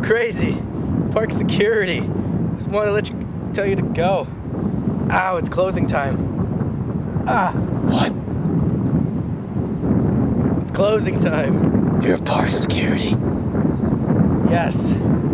crazy. Park security. Just want to tell you to go. Ow, it's closing time. Ah. What? It's closing time. You're park security? Yes.